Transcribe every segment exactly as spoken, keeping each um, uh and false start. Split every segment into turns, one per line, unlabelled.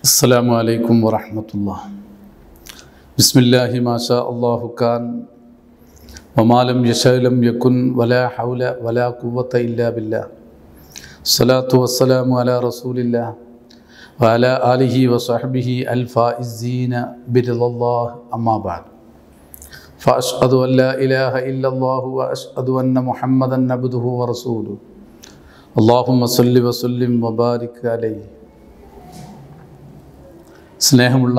അസ്സലാമു അലൈക്കും വറഹ്മത്തുള്ളാഹി. ബിസ്മില്ലാഹി മാഷാ അല്ലാഹു കാൻ വമാ ലം യശാ ലം യകുൻ വലാ ഹൗല വലാ ഖുവത ഇല്ലാ ബില്ലാഹ്. സ്വലാത്തു വസ്സലാമു അലാ റസൂലില്ലാഹ് വഅലാ ആലിഹി വസഹ്ബിഹി അൽ ഫായിസീന ബിറിളല്ലാഹ്. അമ്മാ ബഅദ്. ഫഅശ്ഹദു അൻ ലാ ഇലാഹ ഇല്ലല്ലാഹു വഅശ്ഹദു അന്ന മുഹമ്മദൻ അബ്ദുഹു വറസൂലുഹു. അല്ലാഹുമ്മ സ്വല്ലി വസല്ലിം വബാരിക് അലൈഹി. സ്നേഹമുള്ള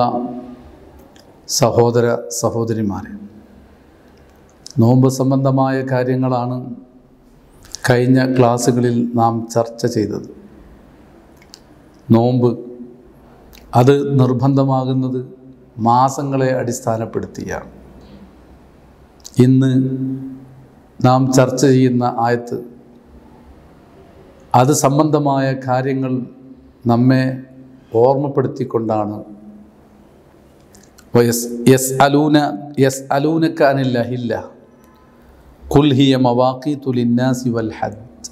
സഹോദര സഹോദരിമാരെ, നോമ്പ് സംബന്ധമായ കാര്യങ്ങളാണ് കഴിഞ്ഞ ക്ലാസ്സുകളിൽ നാം ചർച്ച ചെയ്തത്. നോമ്പ് അത് നിർബന്ധമാകുന്നത് മാസങ്ങളെ അടിസ്ഥാനപ്പെടുത്തിയാണ്. ഇന്ന് നാം ചർച്ച ചെയ്യുന്ന ആയത്ത് അത് സംബന്ധമായ കാര്യങ്ങൾ നമ്മെ ഓർമ്മപ്പെടുത്തിക്കൊണ്ടാണ്. യസ്അലൂന യസ്അലൂനക അനിൽ അഹില്ല ഖുൽ ഹിയ മവാഖീതു ലിന്നാസി വൽ ഹജ്ജ്.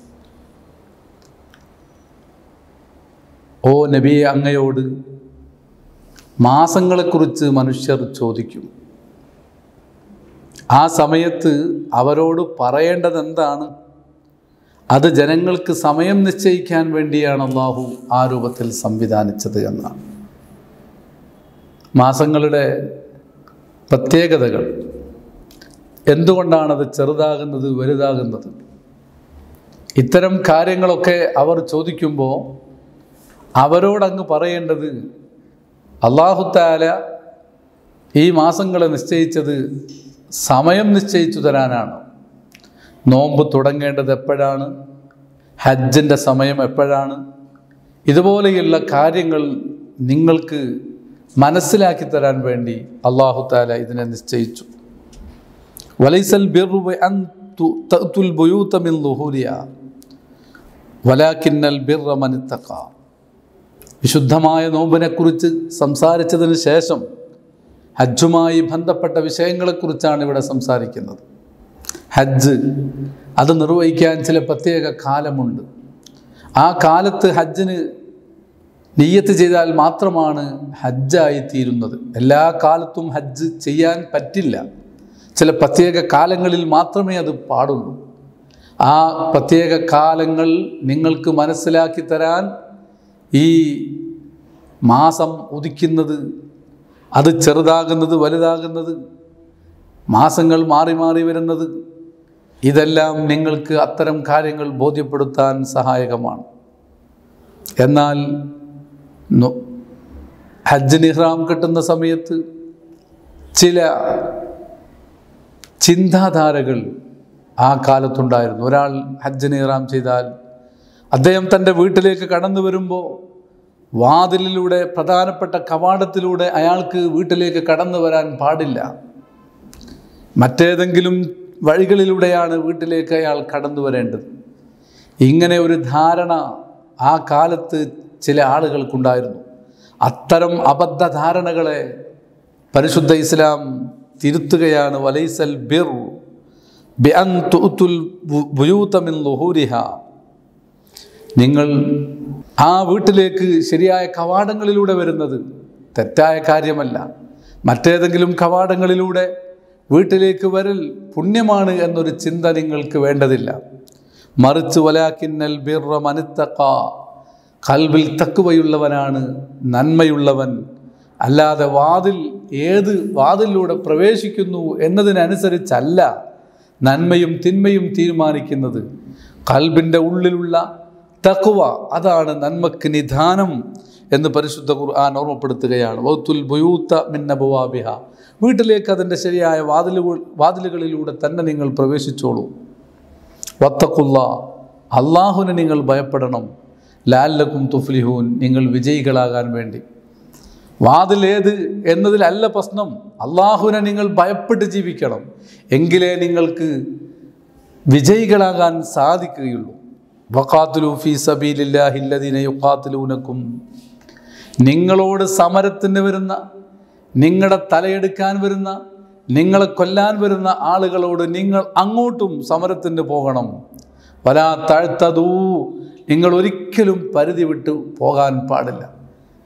ഓ നബിയെ, അങ്ങയോട് മാസങ്ങളെക്കുറിച്ച് മനുഷ്യർ ചോദിക്കും. ആ സമയത്ത് അവരോട് പറയേണ്ടത് എന്താണ്? അത് ജനങ്ങൾക്ക് സമയം നിശ്ചയിക്കാൻ വേണ്ടിയാണ് അല്ലാഹു ആ രൂപത്തിൽ സംവിധാനിച്ചത് എന്നാണ്. മാസങ്ങളുടെ പ്രത്യേകതകൾ, എന്തുകൊണ്ടാണത് ചെറുതാകുന്നത് വലുതാകുന്നത്, ഇത്തരം കാര്യങ്ങളൊക്കെ അവർ ചോദിക്കുമ്പോൾ അവരോടങ്ങ് പറയേണ്ടത് അല്ലാഹു തആല ഈ മാസങ്ങളെ നിശ്ചയിച്ചത് സമയം നിശ്ചയിച്ചു തരാനാണ്. നോമ്പ് തുടങ്ങേണ്ടത് എപ്പോഴാണ്, ഹജ്ജിൻ്റെ സമയം എപ്പോഴാണ്, ഇതുപോലെയുള്ള കാര്യങ്ങൾ നിങ്ങൾക്ക് മനസ്സിലാക്കി തരാൻ വേണ്ടി അല്ലാഹു തആല ഇതിനെ നിശ്ചയിച്ചു. വലൈസൽ ബിർറു അൻ തഅതുൽ ബുയൂത മിൻ ളുഹൂരിഹാ വലാകിന്നൽ ബിർറ മൻ ഇത്തഖാ. വിശുദ്ധമായ നോമ്പിനെക്കുറിച്ച് സംസാരിച്ചതിന് ശേഷം ഹജ്ജുമായി ബന്ധപ്പെട്ട വിഷയങ്ങളെക്കുറിച്ചാണ് ഇവിടെ സംസാരിക്കുന്നത്. ഹജ്ജ് അത് നിർവഹിക്കാൻ ചില പ്രത്യേക കാലമുണ്ട്. ആ കാലത്ത് ഹജ്ജിന് നിയ്യത്ത് ചെയ്താൽ മാത്രമാണ് ഹജ്ജായി തീരുന്നത്. എല്ലാ കാലത്തും ഹജ്ജ് ചെയ്യാൻ പറ്റില്ല. ചില പ്രത്യേക കാലങ്ങളിൽ മാത്രമേ അത് പാടുള്ളൂ. ആ പ്രത്യേക കാലങ്ങൾ നിങ്ങൾക്ക് മനസ്സിലാക്കി തരാൻ ഈ മാസം ഉദിക്കുന്നത്, അത് ചെറുതാകുന്നത് വലുതാകുന്നത്, മാസങ്ങൾ മാറി മാറി വരുന്നത്, ഇതെല്ലാം നിങ്ങൾക്ക് അത്തരം കാര്യങ്ങൾ ബോധ്യപ്പെടുത്താൻ സഹായകമാണ്. എന്നാൽ ഹജ്ജിന് ഇഹ്റാം കെട്ടുന്ന സമയത്ത് ചില ചിന്താധാരകൾ ആ കാലത്തുണ്ടായിരുന്നു. ഒരാൾ ഹജ്ജിന് ഇഹ്റാം ചെയ്താൽ അദ്ദേഹം തൻ്റെ വീട്ടിലേക്ക് കടന്നു വരുമ്പോൾ വാതിലിലൂടെ, പ്രധാനപ്പെട്ട കവാടത്തിലൂടെ അയാൾക്ക് വീട്ടിലേക്ക് കടന്നു വരാൻ പാടില്ല. മറ്റേതെങ്കിലും വഴികളിലൂടെയാണ് വീട്ടിലേക്ക് അയാൾ കടന്നു വരേണ്ടത്. ഇങ്ങനെ ഒരു ധാരണ ആ കാലത്ത് ചില ആളുകൾക്കുണ്ടായിരുന്നു. അത്തരം അബദ്ധധാരണകളെ പരിശുദ്ധ ഇസ്ലാം തിരുത്തുകയാണ്. വലൈസൽ ബിർ ബിഅൻ തുഅതുൽ ബുയൂത മിൻ ളുഹൂരിഹാ. നിങ്ങൾ ആ വീട്ടിലേക്ക് ശരിയായ കവാടങ്ങളിലൂടെ വരുന്നത് തെറ്റായ കാര്യമല്ല. മറ്റേതെങ്കിലും കവാടങ്ങളിലൂടെ വീട്ടിലേക്ക് വരൽ പുണ്യമാണ് എന്നൊരു ചിന്ത നിങ്ങൾക്ക് വേണ്ടതില്ല. മറിച്ച് വലാകിന്നൽ ബിർറ മൻ ഇത്തഖാ, ഖൽബിൽ തഖ്വയുള്ളവനാണ് നന്മയുള്ളവൻ. അല്ലാതെ വാതിൽ ഏത് വാതിലിലൂടെ പ്രവേശിക്കുന്നു എന്നതിനനുസരിച്ചല്ല നന്മയും തിന്മയും തീരുമാനിക്കുന്നത്. ഖൽബിൻ്റെ ഉള്ളിലുള്ള തഖ്വ, അതാണ് നന്മക്ക് നിദാനം എന്ന് പരിശുദ്ധ ഖുർആൻ ഓർമ്മപ്പെടുത്തുകയാണ്. വഅ്തുൽ ബുയൂത മിൻ അബ്വാബിഹാ, വീട്ടിലേക്ക് അതിൻ്റെ ശരിയായ വാതിലുകൾ വാതിലുകളിലൂടെ തന്നെ നിങ്ങൾ പ്രവേശിച്ചോളൂ. വത്തഖുല്ലാ, അല്ലാഹുവിനെ നിങ്ങൾ ഭയപ്പെടണം. ലഅല്ലകും തുഫ്ലിഹൂൻ, നിങ്ങൾ വിജയികളാകാൻ വേണ്ടി. വാതിലേത് എന്നതിലല്ല പ്രശ്നം, അല്ലാഹുവിനെ നിങ്ങൾ ഭയപ്പെട്ട് ജീവിക്കണം. എങ്കിലേ നിങ്ങൾക്ക് വിജയികളാകാൻ സാധിക്കുകയുള്ളൂ. വഖാതിലു ഫീ സബീലില്ലാഹി അല്ലദീന യുഖാതിലൂനകും, നിങ്ങളോട് സമരത്തിന് വരുന്ന, നിങ്ങളുടെ തലയെടുക്കാൻ വരുന്ന, നിങ്ങളെ കൊല്ലാൻ വരുന്ന ആളുകളോട് നിങ്ങൾ അങ്ങോട്ടും സമരത്തിന് പോകണം. വലാ തഅ്തദൂ, നിങ്ങൾ ഒരിക്കലും പരിധി വിട്ട് പോകാൻ പാടില്ല.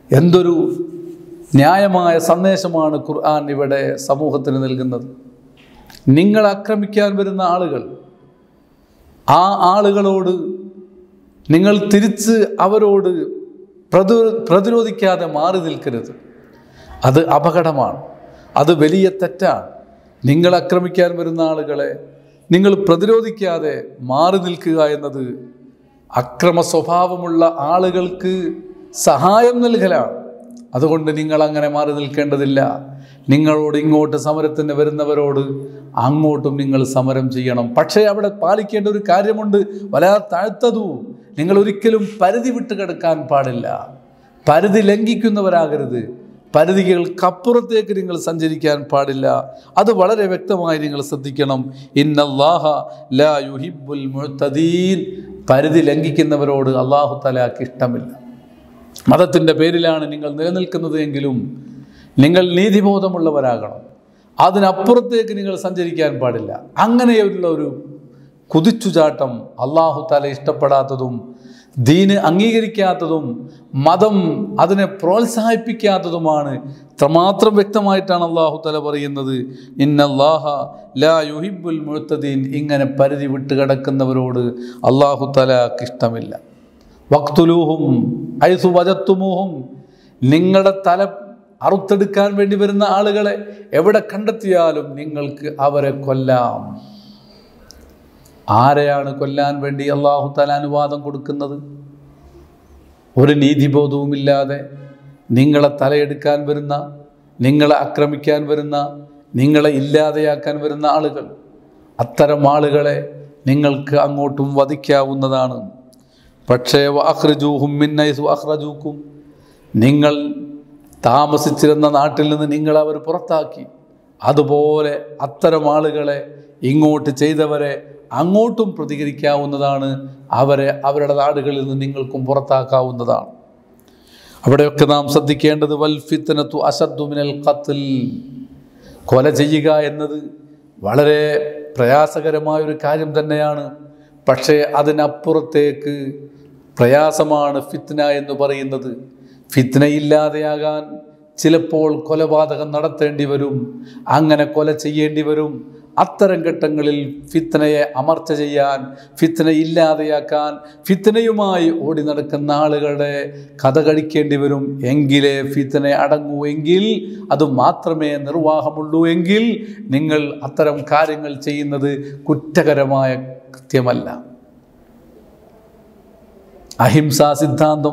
എന്തൊരു ന്യായമായ സന്ദേശമാണ് ഖുർആൻ ഇവിടെ സമൂഹത്തിന് നൽകുന്നത്. നിങ്ങൾ ആക്രമിക്കാൻ വരുന്ന ആളുകൾ, ആ ആളുകളോട് നിങ്ങൾ തിരിച്ച് അവരോട് പ്രതി പ്രതിരോധിക്കാതെ മാറി നിൽക്കരുത്. അത് അപകടമാണ്, അത് വലിയ തെറ്റാണ്. നിങ്ങൾ ആക്രമിക്കാൻ വരുന്ന ആളുകളെ നിങ്ങൾ പ്രതിരോധിക്കാതെ മാറി നിൽക്കുക എന്നത് അക്രമ സ്വഭാവമുള്ള ആളുകൾക്ക് സഹായം നൽകലാണ്. അതുകൊണ്ട് നിങ്ങൾ അങ്ങനെ മാറി നിൽക്കേണ്ടതില്ല. നിങ്ങളോട് ഇങ്ങോട്ട് സമരത്തിന് വരുന്നവരോട് അങ്ങോട്ടും നിങ്ങൾ സമരം ചെയ്യണം. പക്ഷേ അവിടെ പാലിക്കേണ്ട ഒരു കാര്യമുണ്ട്. വലാ താഴ്ത്തതു, നിങ്ങൾ ഒരിക്കലും പരിധി വിട്ട് കിടക്കാൻ പാടില്ല. പരിധി ലംഘിക്കുന്നവരാകരുത്. പരിധികൾക്കപ്പുറത്തേക്ക് നിങ്ങൾ സഞ്ചരിക്കാൻ പാടില്ല. അത് വളരെ വ്യക്തമായി നിങ്ങൾ ശ്രദ്ധിക്കണം. ഇന്നല്ലാഹ ലാ യുഹിബ്ബുൽ മുഅ്തദീൻ, പരിധി ലംഘിക്കുന്നവരോട് അല്ലാഹു തആലക്ക് ഇഷ്ടമില്ല. മതത്തിൻ്റെ പേരിലാണ് നിങ്ങൾ നിലനിൽക്കുന്നത് എങ്കിലും നിങ്ങൾ നീതിബോധമുള്ളവരാകണം. അതിനപ്പുറത്തേക്ക് നിങ്ങൾ സഞ്ചരിക്കാൻ പാടില്ല. അങ്ങനെയുള്ള ഒരു കുതിച്ചുചാട്ടം അല്ലാഹു തആല ഇഷ്ടപ്പെടാത്തതും ദീന് അംഗീകരിക്കാത്തതും മതം അതിനെ പ്രോത്സാഹിപ്പിക്കാത്തതുമാണ്. ഇത്രമാത്രം വ്യക്തമായിട്ടാണ് അല്ലാഹു തആല പറയുന്നത്, ഇന്നല്ലാഹ ലാ യുഹിബ്ബുൽ മുഅ്തദീൻ. ഇങ്ങനെ പരിധി വിട്ട് കിടക്കുന്നവരോട് അല്ലാഹു തആലക്ക് ഇഷ്ടമില്ല. വഖ്തുലൂഹും ഹൈസു വജത്തുമൂഹും, നിങ്ങളുടെ തല അറുത്തെടുക്കാൻ വേണ്ടി വരുന്ന ആളുകളെ എവിടെ കണ്ടെത്തിയാലും നിങ്ങൾക്ക് അവരെ കൊല്ലാം. ആരെയാണ് കൊല്ലാൻ വേണ്ടി അല്ലാഹു തആല അനുവാദം കൊടുക്കുന്നത്? ഒരു നീതിബോധവുമില്ലാതെ നിങ്ങളെ തലയെടുക്കാൻ വരുന്ന, നിങ്ങളെ ആക്രമിക്കാൻ വരുന്ന, നിങ്ങളെ ഇല്ലാതെയാക്കാൻ വരുന്ന ആളുകൾ, അത്തരം ആളുകളെ നിങ്ങൾക്ക് അങ്ങോട്ടും വധിക്കാവുന്നതാണ്. പക്ഷേ വഅഖ്റിജൂഹും മിൻ ഹൈസു അഖ്റജൂക്കും, നിങ്ങൾ താമസിച്ചിരുന്ന നാട്ടിൽ നിന്ന് നിങ്ങൾ അവർ പുറത്താക്കി. അതുപോലെ അത്തരം ആളുകളെ, ഇങ്ങോട്ട് ചെയ്തവരെ അങ്ങോട്ടും പ്രതികരിക്കാവുന്നതാണ്. അവരെ അവരുടെ നാടുകളിൽ നിന്ന് നിങ്ങൾക്കും പുറത്താക്കാവുന്നതാണ്. അവിടെയൊക്കെ നാം ശ്രദ്ധിക്കേണ്ടത് വൽ ഫിത്നതു അശദ്ദു മിനൽ ഖത്ൽ, കൊല ചെയ്യുക എന്നത് വളരെ പ്രയാസകരമായൊരു കാര്യം തന്നെയാണ്. പക്ഷേ അതിനപ്പുറത്തേക്ക് പ്രയാസമാണ് ഫിത്ന എന്ന് പറയുന്നത്. ഫിത്ന ഇല്ലാതെയാകാൻ ചിലപ്പോൾ കൊലപാതകം നടത്തേണ്ടി വരും, അങ്ങനെ കൊല ചെയ്യേണ്ടി വരും. അത്തരം ഘട്ടങ്ങളിൽ ഫിത്നയെ അമർച്ച ചെയ്യാൻ, ഫിത്ന ഇല്ലാതെയാക്കാൻ, ഫിത്നയുമായി ഓടി നടക്കുന്ന ആളുകളുടെ കഥ കഴിക്കേണ്ടി വരും. എങ്കിലേ ഫിത്ന അടങ്ങൂ, എങ്കിൽ അത് മാത്രമേ നിർവാഹമുള്ളൂ. എങ്കിൽ നിങ്ങൾ അത്തരം കാര്യങ്ങൾ ചെയ്യുന്നത് കുറ്റകരമായ കൃത്യമല്ല. അഹിംസാ സിദ്ധാന്തം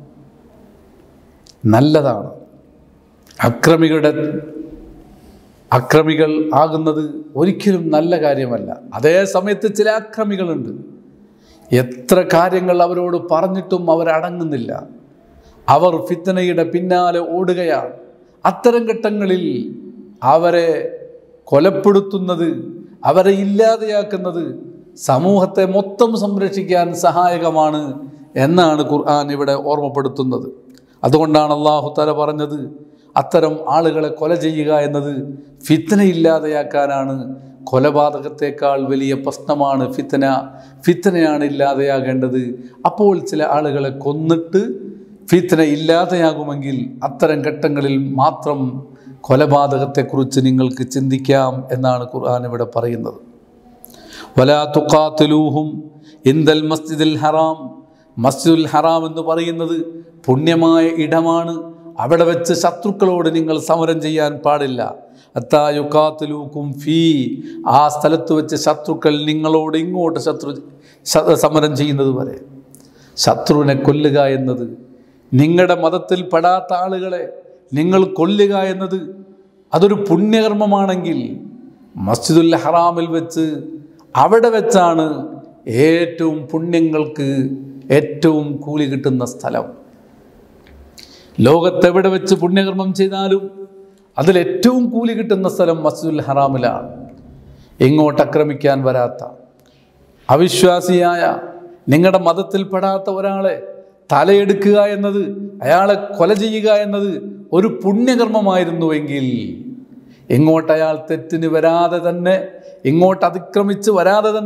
നല്ലതാണ്. അക്രമികളുടെ അക്രമികൾ ആകുന്നത് ഒരിക്കലും നല്ല കാര്യമല്ല. അതേ സമയത്ത് ചില അക്രമികളുണ്ട്, എത്ര കാര്യങ്ങൾ അവരോട് പറഞ്ഞിട്ടും അവരടങ്ങുന്നില്ല. അവർ ഫിത്നയുടെ പിന്നാലെ ഓടുകയാണ്. അത്തരം ഘട്ടങ്ങളിൽ അവരെ കൊലപ്പെടുത്തുന്നത്, അവരെ ഇല്ലാതെയാക്കുന്നത് സമൂഹത്തെ മൊത്തം സംരക്ഷിക്കാൻ സഹായകമാണ് എന്നാണ് ഖുർആൻ ഇവിടെ ഓർമ്മപ്പെടുത്തുന്നത്. അതുകൊണ്ടാണ് അല്ലാഹു തആല പറഞ്ഞത്, അത്തരം ആളുകളെ കൊല ചെയ്യുക എന്നത് ഫിത്ന ഇല്ലാതെയാക്കാനാണ്. കൊലപാതകത്തേക്കാൾ വലിയ പ്രശ്നമാണ് ഫിത്ന. ഫിത്നയാണ് ഇല്ലാതെയാകേണ്ടത്. അപ്പോൾ ചില ആളുകളെ കൊന്നിട്ട് ഫിത്ന ഇല്ലാതെയാകുമെങ്കിൽ അത്തരം ഘട്ടങ്ങളിൽ മാത്രം കൊലപാതകത്തെക്കുറിച്ച് നിങ്ങൾക്ക് ചിന്തിക്കാം എന്നാണ് ഖുർആൻ ഇവിടെ പറയുന്നത്. വലാ തുഖാതിലൂഹും ഇൻദൽ മസ്ജിദിൽ ഹറാം, മസ്ജിദുൽ ഹറാം എന്ന് പറയുന്നത് പുണ്യമായ ഇടമാണ്. അവിടെ വെച്ച് ശത്രുക്കളോട് നിങ്ങൾ സമരം ചെയ്യാൻ പാടില്ല. ഹത്താ യുഖാതിലൂക്കും ഫീ, ആ സ്ഥലത്ത് വെച്ച് ശത്രുക്കൾ നിങ്ങളോട് ഇങ്ങോട്ട് ശത്രു സമരം ചെയ്യുന്നത് വരെ. ശത്രുവിനെ കൊല്ലുക എന്നത്, നിങ്ങളുടെ മതത്തിൽ പെടാത്ത ആളുകളെ നിങ്ങൾ കൊല്ലുക എന്നത് അതൊരു പുണ്യകർമ്മമാണെങ്കിൽ മസ്ജിദുൽ ഹറാമിൽ വെച്ച്, അവിടെ വെച്ചാണ് ഏറ്റവും പുണ്യങ്ങൾക്ക് ഏറ്റവും കൂലി കിട്ടുന്ന സ്ഥലം. ലോകത്തെവിടെ വെച്ച് പുണ്യകർമ്മം ചെയ്താലും അതിലേറ്റവും കൂലി കിട്ടുന്ന സ്ഥലം മസ്ജിദുൽ ഹറാമിലാണ്. ഇങ്ങോട്ട് ആക്രമിക്കാൻ വരാത്ത, അവിശ്വാസിയായ, നിങ്ങളുടെ മതത്തിൽപ്പെടാത്ത ഒരാളെ തലയെടുക്കുക എന്നത്, അയാളെ കൊല ചെയ്യുക എന്നത് ഒരു പുണ്യകർമ്മമായിരുന്നുവെങ്കിൽ ഇങ്ങോട്ട് അയാൾ തെറ്റിന് വരാതെ തന്നെ, ഇങ്ങോട്ട് അതിക്രമിച്ച് വരാതെ തന്നെ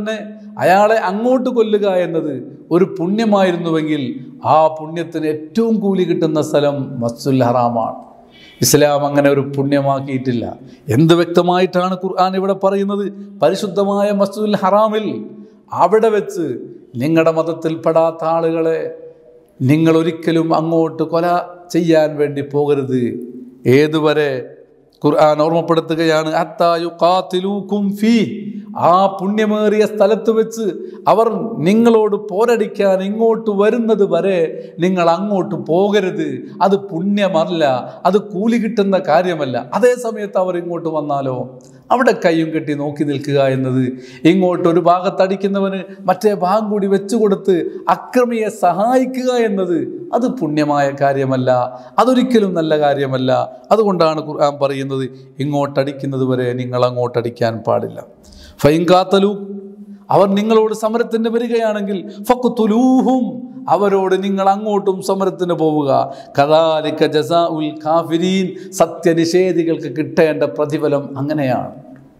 അയാളെ അങ്ങോട്ട് കൊല്ലുക എന്നത് ഒരു പുണ്യമായിരുന്നുവെങ്കിൽ ആ പുണ്യത്തിന് ഏറ്റവും കൂലി കിട്ടുന്ന സ്ഥലം മസ്ജിദുൽ ഹറാമാണ്. ഇസ്ലാം അങ്ങനെ ഒരു പുണ്യമാക്കിയിട്ടില്ല. എന്ത് വ്യക്തമായിട്ടാണ് ഖുർആൻ ഇവിടെ പറയുന്നത്? പരിശുദ്ധമായ മസ്ജിദുൽ ഹറാമിൽ അവിടെ വെച്ച് നിങ്ങളുടെ മതത്തിൽപ്പെടാത്ത ആളുകളെ നിങ്ങൾ ഒരിക്കലും അങ്ങോട്ട് കൊല ചെയ്യാൻ വേണ്ടി പോകരുത്. ഏതുവരെ? ഖുർആൻ ഓർമ്മപ്പെടുത്തുകയാണ്, ഹത്താ യുഖാതിലൂകും ഫീ, ആ പുണ്യമേറിയ സ്ഥലത്ത് വെച്ച് അവർ നിങ്ങളോട് പോരടിക്കാൻ ഇങ്ങോട്ട് വരുന്നത് വരെ നിങ്ങൾ അങ്ങോട്ട് പോകരുത്. അത് പുണ്യമല്ല, അത് കൂലി കിട്ടുന്ന കാര്യമല്ല. അതേ സമയത്ത് അവർ ഇങ്ങോട്ട് വന്നാലോ അവിടെ കയ്യും കെട്ടി നോക്കി നിൽക്കുക എന്നത്, ഇങ്ങോട്ടൊരു ഭാഗത്തടിക്കുന്നവന് മറ്റേ ഭാഗം കൂടി വെച്ചു കൊടുത്ത് അക്രമിയെ സഹായിക്കുക എന്നത് അത് പുണ്യമായ കാര്യമല്ല, അതൊരിക്കലും നല്ല കാര്യമല്ല. അതുകൊണ്ടാണ് ഖുർആൻ പറയുന്നത്, ഇങ്ങോട്ടടിക്കുന്നത് വരെ നിങ്ങൾ അങ്ങോട്ടടിക്കാൻ പാടില്ല. ഫൈൻകാത്തലു, അവർ നിങ്ങളോട് സമരത്തിന് വരികയാണെങ്കിൽ ഫഖ്തുലൂഹും, അവരോട് നിങ്ങൾ അങ്ങോട്ടും സമരത്തിന് പോവുക. കദാലിക ജസാഉൽ കാഫിരീൻ, സത്യനിഷേധികൾക്ക് കിട്ടേണ്ട പ്രതിഫലം അങ്ങനെയാണ്.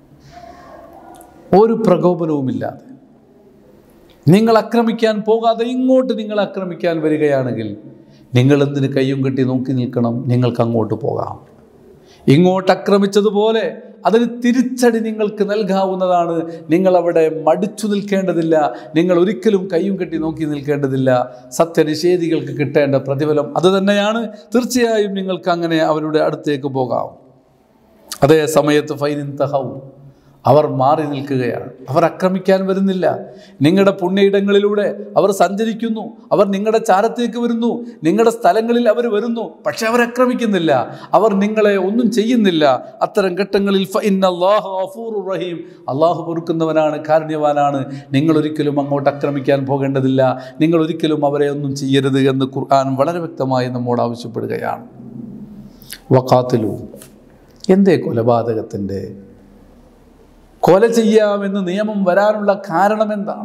ഒരു പ്രകോപനവുമില്ലാതെ നിങ്ങൾ ആക്രമിക്കാൻ പോകാതെ ഇങ്ങോട്ട് നിങ്ങൾ ആക്രമിക്കാൻ വരികയാണെങ്കിൽ നിങ്ങൾ എന്തിന് കയ്യും കെട്ടി നോക്കി നിൽക്കണം? നിങ്ങൾക്ക് അങ്ങോട്ട് പോകാം. ഇങ്ങോട്ട് ആക്രമിച്ചതുപോലെ അതിന് തിരിച്ചടി നിങ്ങൾക്ക് നൽകാവുന്നതാണ്. നിങ്ങളവിടെ മടിച്ചു നിൽക്കേണ്ടതില്ല, നിങ്ങൾ ഒരിക്കലും കയ്യും കെട്ടി നോക്കി നിൽക്കേണ്ടതില്ല. സത്യനിഷേധികൾക്ക് കിട്ടേണ്ട പ്രതിഫലം അത് തന്നെയാണ്. തീർച്ചയായും നിങ്ങൾക്ക് അങ്ങനെ അവരുടെ അടുത്തേക്ക് പോകാം. അതേ സമയത്ത് ഫൈനിൻ തഹൗ, അവർ മാറി നിൽക്കുകയാണ്, അവർ ആക്രമിക്കാൻ വരുന്നില്ല. നിങ്ങളുടെ പുണ്യയിടങ്ങളിലൂടെ അവർ സഞ്ചരിക്കുന്നു, അവർ നിങ്ങളുടെ ചാരത്തേക്ക് വരുന്നു, നിങ്ങളുടെ സ്ഥലങ്ങളിൽ അവർ വരുന്നു, പക്ഷെ അവർ ആക്രമിക്കുന്നില്ല, അവർ നിങ്ങളെ ഒന്നും ചെയ്യുന്നില്ല. അത്തരം ഘട്ടങ്ങളിൽ ഫഇന്നല്ലാഹ ഗഫൂറുർ റഹീം, അള്ളാഹു പൊറുക്കുന്നവനാണ്, കാരുണ്യവാനാണ്. നിങ്ങൾ ഒരിക്കലും അങ്ങോട്ട് ആക്രമിക്കാൻ പോകേണ്ടതില്ല, നിങ്ങൾ ഒരിക്കലും അവരെ ഒന്നും ചെയ്യരുത് എന്ന് ഖുർആൻ വളരെ വ്യക്തമായി നമ്മോട് ആവശ്യപ്പെടുകയാണ്. വഖാതിലു, എന്തേ കൊലപാതകത്തിൻ്റെ കൊല ചെയ്യാമെന്ന് നിയമം വരാനുള്ള കാരണം എന്താണ്?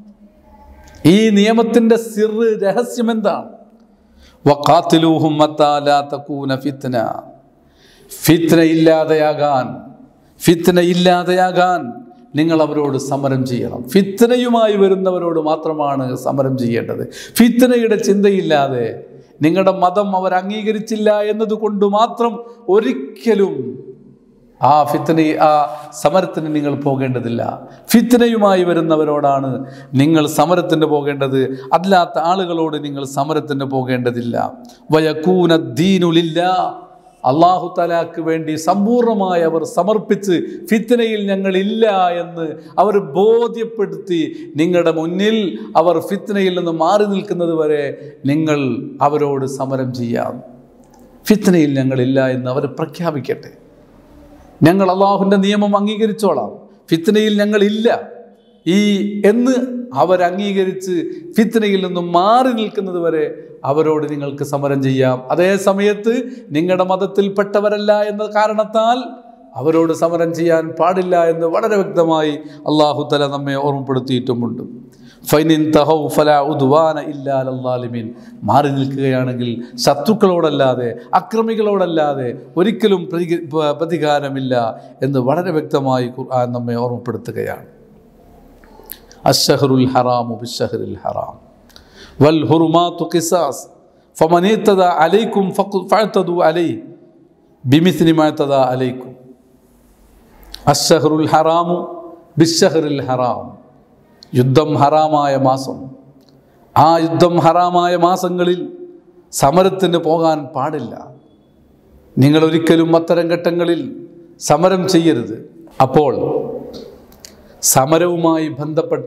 ഈ നിയമത്തിൻ്റെ സിറ്, രഹസ്യം എന്താണ്? വഖാതിലൂഹും ഹത്താ ലാ തകൂന ഫിത്ന, ഫിത്ന ഇല്ലാതെയാകാൻ ഫിത്ന ഇല്ലാതെയാകാൻ നിങ്ങൾ അവരോട് സമരം ചെയ്യണം. ഫിത്നയുമായി വരുന്നവരോട് മാത്രമാണ് സമരം ചെയ്യേണ്ടത്. ഫിത്നയുടെ ചിന്തയില്ലാതെ, നിങ്ങളുടെ മതം അവർ അംഗീകരിച്ചില്ല എന്നതുകൊണ്ട് മാത്രം ഒരിക്കലും ആ ഫിത്ന ആ സമരത്തിന് നിങ്ങൾ പോകേണ്ടതില്ല. ഫിത്നയുമായി വരുന്നവരോടാണ് നിങ്ങൾ സമരത്തിന് പോകേണ്ടത്, അല്ലാത്ത ആളുകളോട് നിങ്ങൾ സമരത്തിന് പോകേണ്ടതില്ല. വയകൂന ദീനു ലില്ലാഹ്, അല്ലാഹു തആലക്ക് വേണ്ടി സമ്പൂർണ്ണമായി അവർ സമർപ്പിച്ച് ഫിത്നയിൽ ഞങ്ങളില്ല എന്ന് അവർ ബോധ്യപ്പെടുത്തി നിങ്ങളുടെ മുന്നിൽ അവർ ഫിത്നയിൽ നിന്ന് മാറി നിൽക്കുന്നത് വരെ നിങ്ങൾ അവരോട് സമരം ചെയ്യാം. ഫിത്നയിൽ ഞങ്ങളില്ല എന്ന് അവർ പ്രഖ്യാപിക്കട്ടെ. ഞങ്ങൾ അള്ളാഹുവിൻ്റെ നിയമം അംഗീകരിച്ചോളാം, ഫിത്നയിൽ ഞങ്ങളില്ല ഈ എന്ന് അവരംഗീകരിച്ച് ഫിത്നയിൽ നിന്നും മാറി നിൽക്കുന്നത് വരെ അവരോട് നിങ്ങൾക്ക് സമരം ചെയ്യാം. അതേ സമയത്ത് നിങ്ങളുടെ മതത്തിൽപ്പെട്ടവരല്ല എന്ന കാരണത്താൽ അവരോട് സമരം ചെയ്യാൻ പാടില്ല എന്ന് വളരെ വ്യക്തമായി അള്ളാഹു തആല നമ്മെ ഓർമ്മപ്പെടുത്തിയിട്ടുമുണ്ട്. ഫൈനിൻ തഹൗ ഫലാ ഉദ്വാന ഇല്ലാ അലൽ ളാലിമീൻ, മാറി നിൽക്കുകയാണെങ്കിൽ ശത്രുക്കളോടല്ലാതെ അക്രമികളോടല്ലാതെ ഒരിക്കലും പ്രതികാരമില്ല എന്ന് വളരെ വ്യക്തമായി ഖുർആൻ നമ്മെ ഓർമ്മപ്പെടുത്തുകയാണ്. അശ്ശഹറുൽ ഹറാമു ബിശ്ശഹറിൽ ഹറാം വൽ ഹുറുമാതു ഖിസാസ് ഫമൻ ഇതദാ അലൈക്കും ഫഅതദു അലൈഹി ബിമിസ്ലി മാ ഇതദാ അലൈക്കും. അശ്ശഹറുൽ ഹറാമു ബിശ്ശഹറിൽ ഹറാം, യുദ്ധം ഹറാമായ മാസം, ആ യുദ്ധം ഹറാമായ മാസങ്ങളിൽ സമരത്തിന് പോകാൻ പാടില്ല. നിങ്ങൾ ഒരിക്കലും അത്തരം ഘട്ടങ്ങളിൽ സമരം ചെയ്യരുത്. അപ്പോൾ സമരവുമായി ബന്ധപ്പെട്ട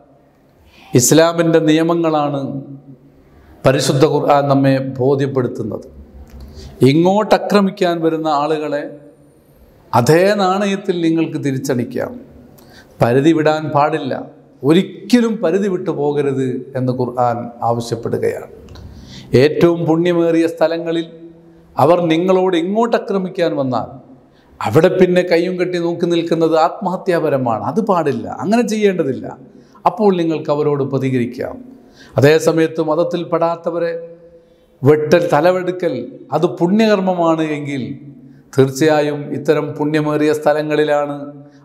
ഇസ്ലാമിൻ്റെ നിയമങ്ങളാണ് പരിശുദ്ധ ഖുർആൻ നമ്മെ ബോധ്യപ്പെടുത്തുന്നത്. ഇങ്ങോട്ട് ആക്രമിക്കാൻ വരുന്ന ആളുകളെ അതേ നാണയത്തിൽ നിങ്ങൾക്ക് തിരിച്ചടിക്കാം. പരിധി വിടാൻ പാടില്ല, ഒരിക്കലും പരിധി വിട്ടു പോകരുത് എന്ന് ഖുർആൻ ആവശ്യപ്പെടുകയാണ്. ഏറ്റവും പുണ്യമേറിയ സ്ഥലങ്ങളിൽ അവർ നിങ്ങളോട് ഇങ്ങോട്ട് ആക്രമിക്കാൻ വന്നാൽ അവിടെ പിന്നെ കയ്യും കെട്ടി നോക്കി നിൽക്കുന്നത് ആത്മഹത്യാപരമാണ്. അത് പാടില്ല, അങ്ങനെ ചെയ്യേണ്ടതില്ല. അപ്പോൾ നിങ്ങൾക്ക് അവരോട് പ്രതികരിക്കാം. അതേസമയത്ത് മതത്തിൽപ്പെടാത്തവരെ വെട്ടൽ, തലവെടുക്കൽ അത് പുണ്യകർമ്മമാണ് എങ്കിൽ തീർച്ചയായും ഇത്തരം പുണ്യമേറിയ സ്ഥലങ്ങളിലാണ്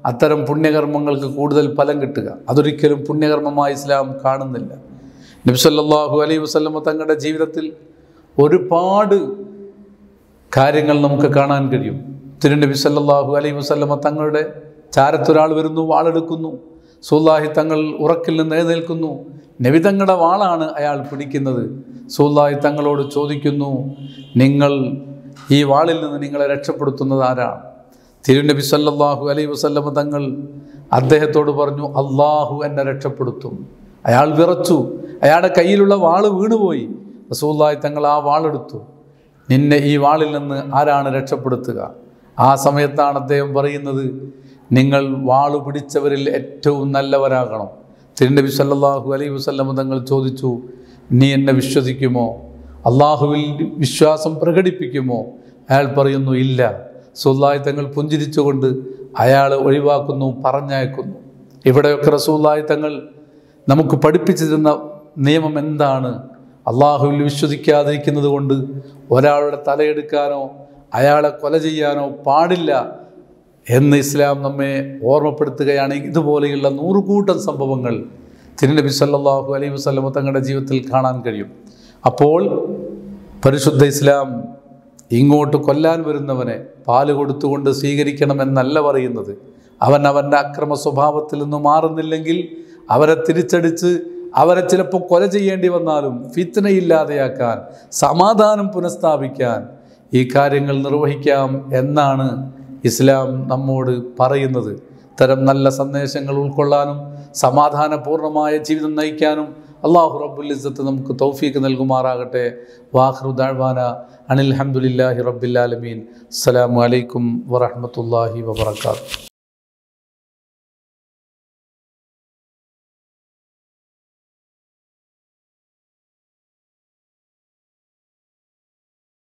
അത്തരം പുണ്യകർമ്മങ്ങൾക്ക് കൂടുതൽ ഫലം കിട്ടുക. അതൊരിക്കലും പുണ്യകർമ്മമായി ഇസ്ലാം കാണുന്നില്ല. നബി സല്ലല്ലാഹു അലൈഹി വസല്ലം തങ്ങളുടെ ജീവിതത്തിൽ ഒരുപാട് കാര്യങ്ങൾ നമുക്ക് കാണാൻ കഴിയും. തിരുനബി സല്ലല്ലാഹു അലൈഹി വസല്ലം തങ്ങളുടെ ചാരത്തൊരാൾ വരുന്നു, വാളെടുക്കുന്നു. റസൂലുള്ളാഹി തങ്ങൾ ഉറക്കിൽ നിന്ന് എഴുന്നേൽക്കുന്നു. നബി തങ്ങളുടെ വാളാണ് അയാൾ പിടിക്കുന്നത്. റസൂലുള്ളാഹി തങ്ങളോട് ചോദിക്കുന്നു, നിങ്ങൾ ഈ വാളിൽ നിന്ന് നിങ്ങളെ രക്ഷപ്പെടുത്തുന്നത് ആരാണ്? തിരുനബി സല്ലല്ലാഹു അലൈഹി വസല്ലം തങ്ങൾ അദ്ദേഹത്തോട് പറഞ്ഞു, അള്ളാഹു എന്നെ രക്ഷപ്പെടുത്തും. അയാൾ വിറച്ചു, അയാളുടെ കയ്യിലുള്ള വാള് വീണുപോയി. റസൂലുള്ളാഹി തങ്ങൾ ആ വാളെടുത്തു. നിന്നെ ഈ വാളിൽ നിന്ന് ആരാണ് രക്ഷപ്പെടുത്തുക? ആ സമയത്താണ് അദ്ദേഹം പറയുന്നത്, നിങ്ങൾ വാള് പിടിച്ചവരിൽ ഏറ്റവും നല്ലവരാകണം. തിരുനബി സല്ലല്ലാഹു അലൈഹി വസല്ലം തങ്ങൾ ചോദിച്ചു, നീ എന്നെ വിശ്വസിക്കുമോ? അള്ളാഹുവിൽ വിശ്വാസം പ്രകടിപ്പിക്കുമോ? അയാൾ പറയുന്നു, ഇല്ല. റസൂലുള്ളാഹി തങ്ങൾ പുഞ്ചിരിച്ചുകൊണ്ട് അയാളെ ഒഴിവാക്കുന്നു, പറഞ്ഞയക്കുന്നു. ഇവിടെയൊക്കെ റസൂലുള്ളാഹി തങ്ങൾ നമുക്ക് പഠിപ്പിച്ചു തന്ന നിയമം എന്താണ്? അള്ളാഹുവിൽ വിശ്വസിക്കാതിരിക്കുന്നത് കൊണ്ട് ഒരാളുടെ തലയെടുക്കാനോ അയാളെ കൊല ചെയ്യാനോ പാടില്ല എന്ന് ഇസ്ലാം നമ്മെ ഓർമ്മപ്പെടുത്തുകയാണ്. ഇതുപോലെയുള്ള നൂറുകൂട്ടം സംഭവങ്ങൾ തിരുനബി സല്ലല്ലാഹു അലൈഹി വസല്ലം തങ്ങളുടെ ജീവിതത്തിൽ കാണാൻ കഴിയും. അപ്പോൾ പരിശുദ്ധ ഇസ്ലാം ഇങ്ങോട്ട് കൊല്ലാൻ വരുന്നവനെ പാല് കൊടുത്തുകൊണ്ട് സ്വീകരിക്കണമെന്നല്ല പറയുന്നത്. അവൻ അവൻ്റെ അക്രമ സ്വഭാവത്തിൽ നിന്ന് മാറുന്നില്ലെങ്കിൽ അവരെ തിരിച്ചടിച്ച് അവരെ ചിലപ്പോൾ കൊല ചെയ്യേണ്ടി വന്നാലും ഫിത്നയില്ലാതെയാക്കാൻ, സമാധാനം പുനഃസ്ഥാപിക്കാൻ ഈ കാര്യങ്ങൾ നിർവഹിക്കാം എന്നാണ് ഇസ്ലാം നമ്മോട് പറയുന്നത്. ഇത്തരം നല്ല സന്ദേശങ്ങൾ ഉൾക്കൊള്ളാനും സമാധാനപൂർണ്ണമായ ജീവിതം നയിക്കാനും അല്ലാഹു റബ്ബുൽ ഇസ്സത്ത് നമുക്ക് തൗഫീഖ് നൽകുമാറാകട്ടെ. വാഖിറു ദഅ്വാന അനിൽ ഹംദുലില്ലാഹി റബ്ബിൽ ആലമീൻ. അസ്സലാമു അലൈക്കും വറഹ്മത്തുള്ളാഹി വബറകാതുഹു.